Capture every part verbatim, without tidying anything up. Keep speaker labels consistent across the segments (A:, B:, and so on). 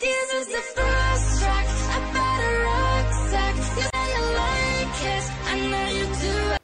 A: This is the first track. I bought a rucksack. You say you like it. I know you do.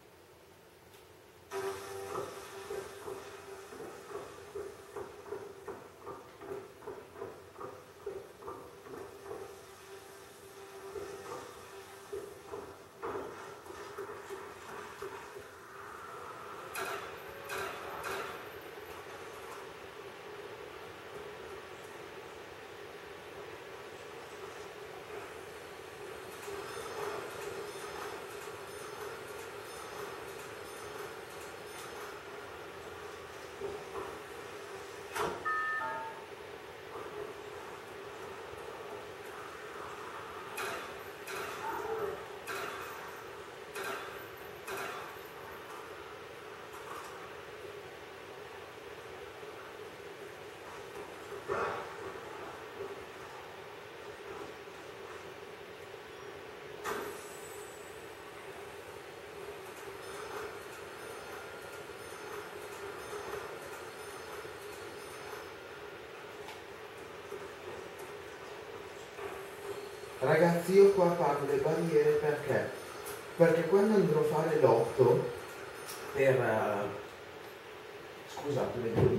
B: Ragazzi, io qua pago le barriere perché? Perché quando andrò a fare l'otto per... Uh, scusate, vedo.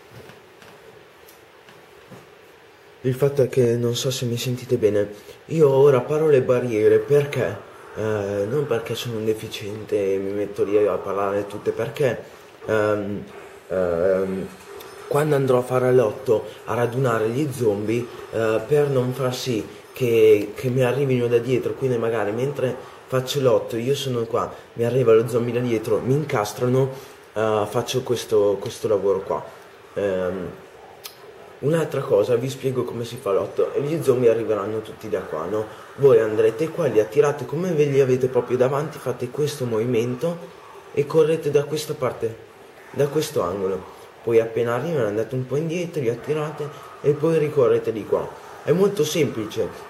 B: Il fatto è che non so se mi sentite bene. Io ora paro le barriere perché? Uh, non perché sono un deficiente e mi metto lì a parlare tutte, perché um, um, quando andrò a fare l'otto a radunare gli zombie, uh, per non far sì Che, che mi arrivino da dietro, quindi magari mentre faccio l'otto io sono qua, mi arriva lo zombie da dietro, mi incastrano, uh, faccio questo, questo lavoro qua. Um, un'altra cosa, vi spiego come si fa l'otto, e gli zombie arriveranno tutti da qua, no? Voi andrete qua, li attirate come ve li avete proprio davanti, fate questo movimento e correte da questa parte, da questo angolo. Poi appena arrivano andate un po' indietro, li attirate e poi ricorrete di qua. È molto semplice.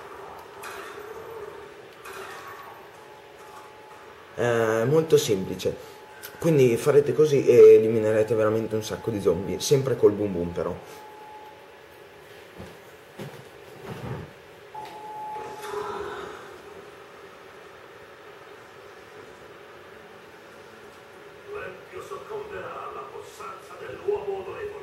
B: È molto semplice. Quindi farete così e eliminerete veramente un sacco di zombie. Sempre col boom boom però.
C: L'empio soccomberà alla possanza dell'uomo odorevole.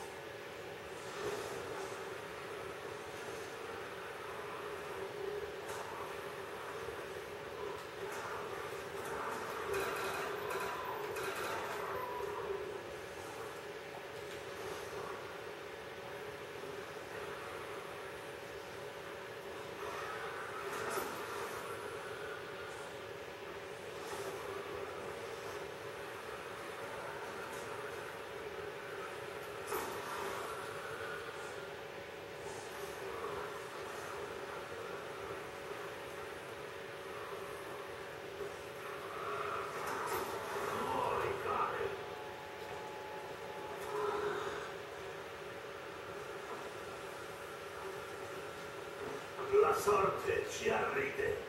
C: La sorte ci arride.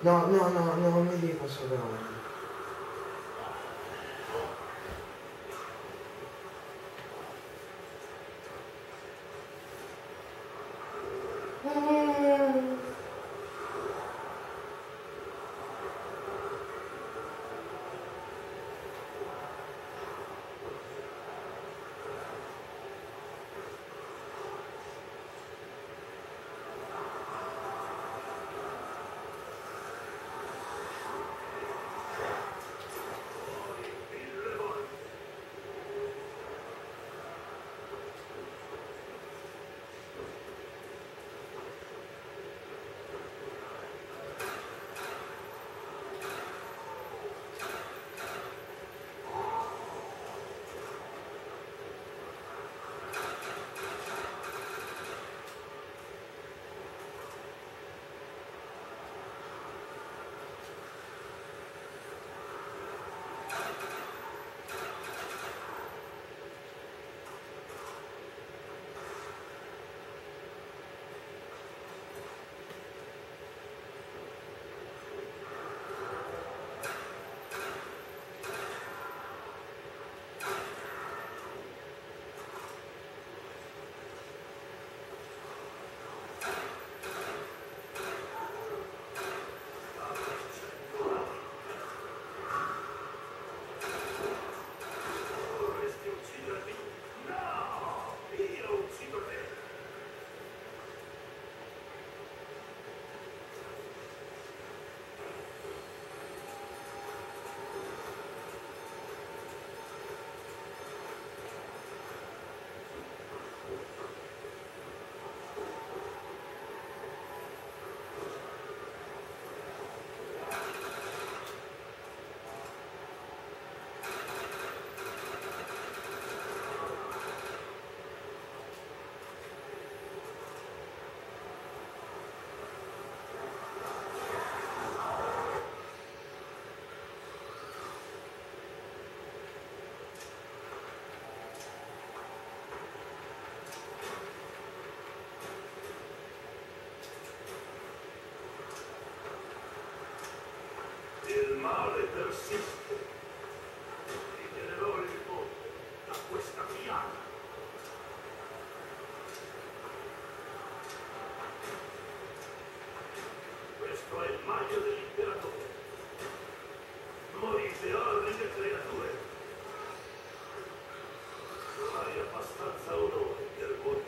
B: No, no, no, no, non mi dico solo.
C: Vorresti uccidermi? No! Io uccido te! Il male persiste. Ritirerò il mondo da questa piaga. Questo è il maglio dell'imperatore. Morite, orride creature. Non hai abbastanza onore per morire.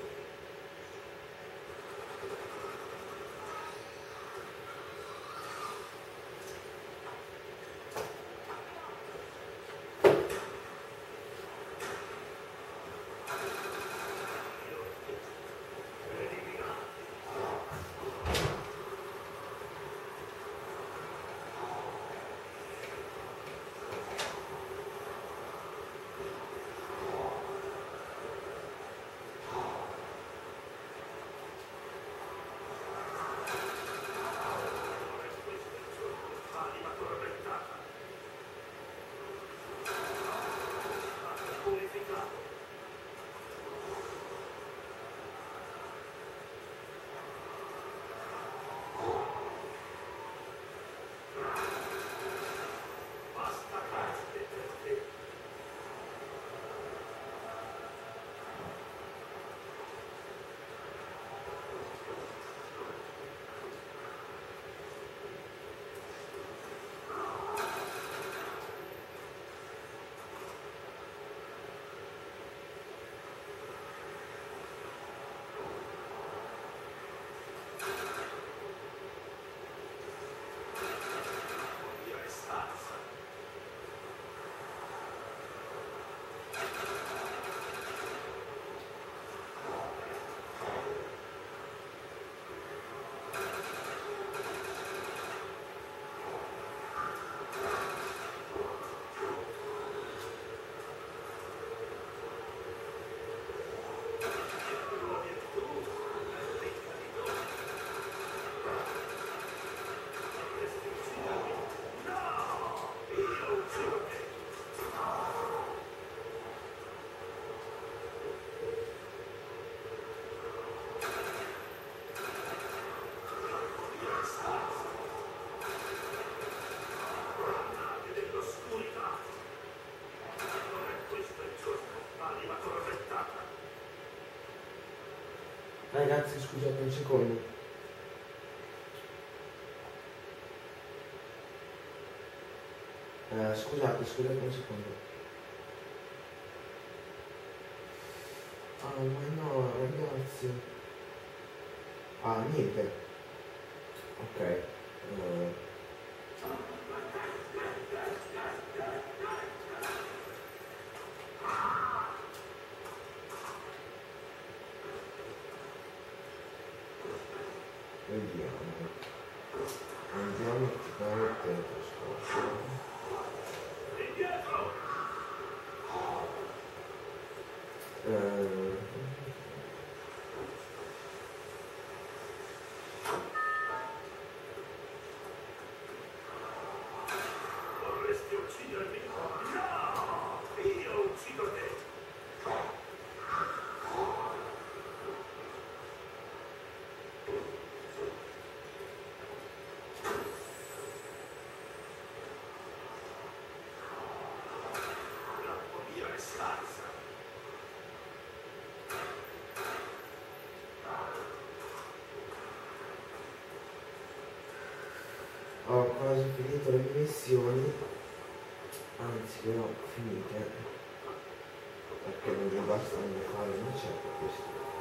B: ragazzi, scusate un secondo. Eh, scusate, scusate un secondo. Ah, ma no, ragazzi. Ah, niente. Ok. Eh. Vediamo. Andiamo a attivare il teletrasporto.
C: Indietro!
B: Eh,
C: Vorresti uccidermi? No! Io uccido te! La follia è scarsa!
B: ho quasi finito le mie missioni, anzi le ho finite, perché non mi bastano fare una certa questione.